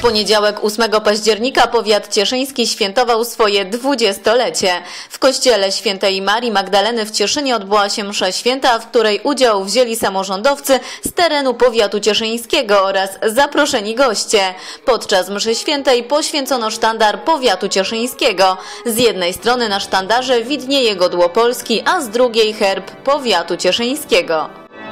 poniedziałek 8 października powiat cieszyński świętował swoje 20-lecie. W kościele Świętej Marii Magdaleny w Cieszynie odbyła się msza święta, w której udział wzięli samorządowcy z terenu powiatu cieszyńskiego oraz zaproszeni goście. Podczas mszy świętej poświęcono sztandar powiatu cieszyńskiego. Z jednej strony na sztandarze widnieje godło Polski, a z drugiej herb powiatu cieszyńskiego.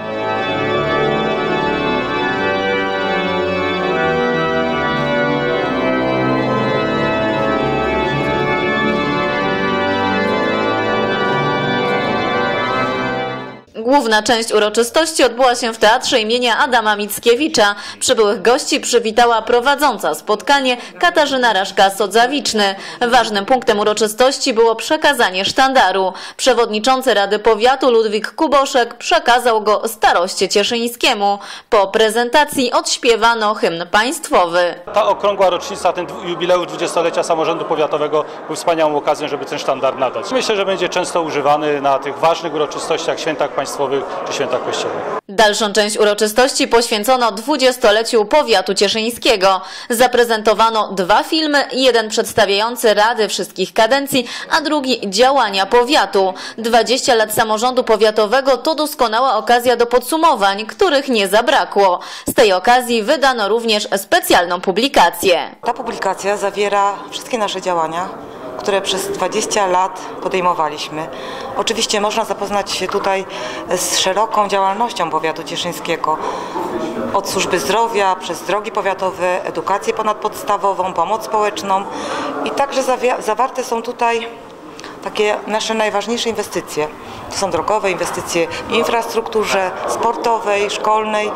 Główna część uroczystości odbyła się w Teatrze imienia Adama Mickiewicza. Przybyłych gości przywitała prowadząca spotkanie Katarzyna Raszka-Sodzawiczny. Ważnym punktem uroczystości było przekazanie sztandaru. Przewodniczący Rady Powiatu Ludwik Kuboszek przekazał go staroście cieszyńskiemu. Po prezentacji odśpiewano hymn państwowy. Ta okrągła rocznica, ten jubileusz 20-lecia samorządu powiatowego był wspaniałą okazją, żeby ten sztandar nadać. Myślę, że będzie często używany na tych ważnych uroczystościach, świętach państwowych czy świętach kościołach. Dalszą część uroczystości poświęcono 20-leciu powiatu cieszyńskiego. Zaprezentowano 2 filmy, jeden przedstawiający rady wszystkich kadencji, a drugi działania powiatu. 20 lat samorządu powiatowego to doskonała okazja do podsumowań, których nie zabrakło. Z tej okazji wydano również specjalną publikację. Ta publikacja zawiera wszystkie nasze działania, które przez 20 lat podejmowaliśmy. Oczywiście można zapoznać się tutaj z szeroką działalnością powiatu cieszyńskiego. Od służby zdrowia, przez drogi powiatowe, edukację ponadpodstawową, pomoc społeczną i także zawarte są tutaj takie nasze najważniejsze inwestycje. To są drogowe, inwestycje w infrastrukturze sportowej, szkolnej.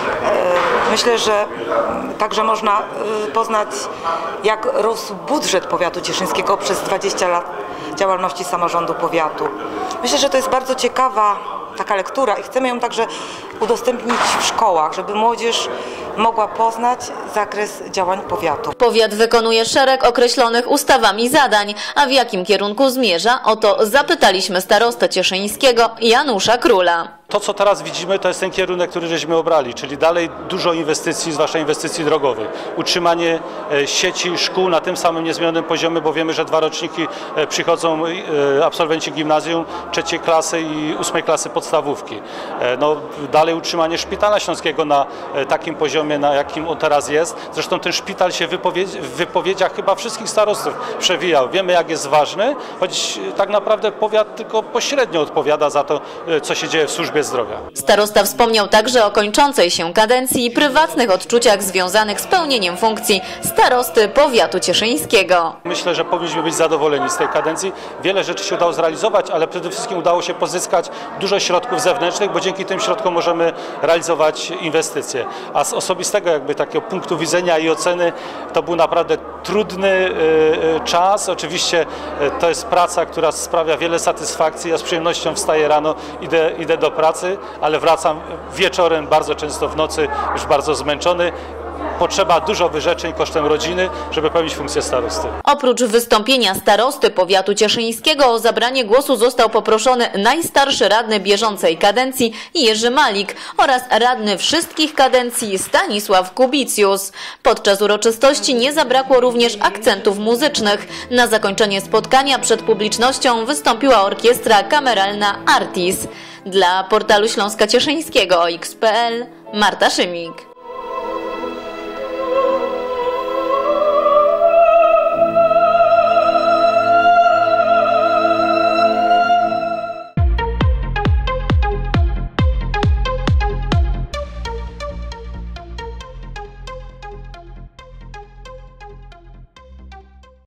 Myślę, że także można poznać, jak rósł budżet powiatu cieszyńskiego przez 20 lat działalności samorządu powiatu. Myślę, że to jest bardzo ciekawa taka lektura i chcemy ją także udostępnić w szkołach, żeby młodzież mogła poznać zakres działań powiatu. Powiat wykonuje szereg określonych ustawami zadań, a w jakim kierunku zmierza? O to zapytaliśmy starostę cieszyńskiego Janusza Króla. To, co teraz widzimy, to jest ten kierunek, który żeśmy obrali, czyli dalej dużo inwestycji, zwłaszcza inwestycji drogowych. Utrzymanie sieci szkół na tym samym niezmienionym poziomie, bo wiemy, że 2 roczniki przychodzą absolwenci gimnazjum 3. klasy i 8. klasy podstawówki. No, dalej utrzymanie Szpitala Śląskiego na takim poziomie, na jakim on teraz jest. Zresztą ten szpital się w wypowiedziach chyba wszystkich starostów przewijał. Wiemy, jak jest ważny, choć tak naprawdę powiat tylko pośrednio odpowiada za to, co się dzieje w służbie zdrowia. Starosta wspomniał także o kończącej się kadencji i prywatnych odczuciach związanych z pełnieniem funkcji starosty powiatu cieszyńskiego. Myślę, że powinniśmy być zadowoleni z tej kadencji. Wiele rzeczy się udało zrealizować, ale przede wszystkim udało się pozyskać dużo środków zewnętrznych, bo dzięki tym środkom możemy realizować inwestycje. A z osobistego takiego punktu widzenia i oceny to był naprawdę trudny czas. Oczywiście to jest praca, która sprawia wiele satysfakcji. Ja z przyjemnością wstaję rano, idę do pracy, ale wracam wieczorem, bardzo często w nocy, już bardzo zmęczony. Potrzeba dużo wyrzeczeń kosztem rodziny, żeby pełnić funkcję starosty. Oprócz wystąpienia starosty powiatu cieszyńskiego o zabranie głosu został poproszony najstarszy radny bieżącej kadencji Jerzy Malik oraz radny wszystkich kadencji Stanisław Kubicjus. Podczas uroczystości nie zabrakło również akcentów muzycznych. Na zakończenie spotkania przed publicznością wystąpiła orkiestra kameralna Artis. Dla portalu Śląska Cieszyńskiego OX.pl Marta Szymik.